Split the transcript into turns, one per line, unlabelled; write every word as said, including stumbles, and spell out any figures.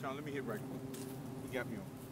Sean, let me hit right quick. He got me on.